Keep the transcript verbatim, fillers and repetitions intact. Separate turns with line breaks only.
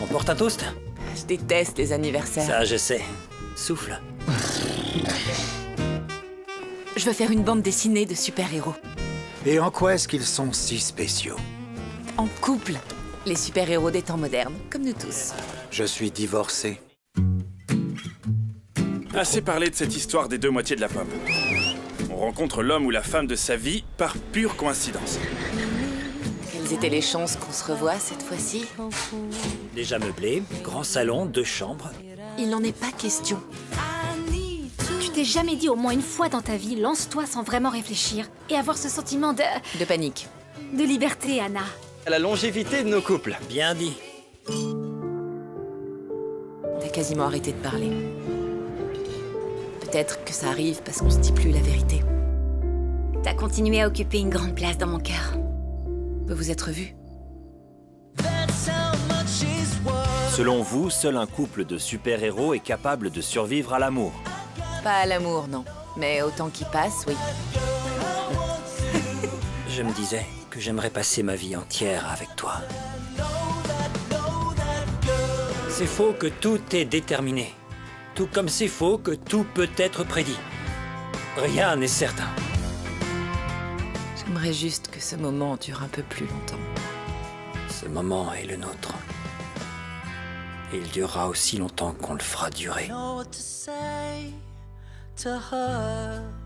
On porte un toast?
Je déteste les anniversaires.
Ça, je sais. Souffle.
Je veux faire une bande dessinée de super-héros.
Et en quoi est-ce qu'ils sont si spéciaux?
En couple. Les super-héros des temps modernes, comme nous tous.
Je suis divorcé.
Assez parlé de cette histoire des deux moitiés de la pomme. On rencontre l'homme ou la femme de sa vie par pure coïncidence.
Quelles étaient les chances qu'on se revoie cette fois-ci?
Déjà meublé, grand salon, deux chambres.
Il n'en est pas question.
Tu t'es jamais dit au moins une fois dans ta vie, lance-toi sans vraiment réfléchir et avoir ce sentiment de...
De panique.
de liberté, Anna.
La longévité de nos couples.
Bien dit.
T'as quasiment arrêté de parler. Peut-être que ça arrive parce qu'on se dit plus la vérité.
T'as continué à occuper une grande place dans mon cœur.
On peut vous être vus.
Selon vous, seul un couple de super-héros est capable de survivre à l'amour.
Pas à l'amour, non. Mais autant qu'il passe, oui.
Je me disais que j'aimerais passer ma vie entière avec toi. C'est faux que tout est déterminé. Tout comme c'est faux que tout peut être prédit. Rien n'est certain.
J'aimerais juste que ce moment dure un peu plus longtemps.
Ce moment est le nôtre. Et il durera aussi longtemps qu'on le fera durer.
Know what to say to her.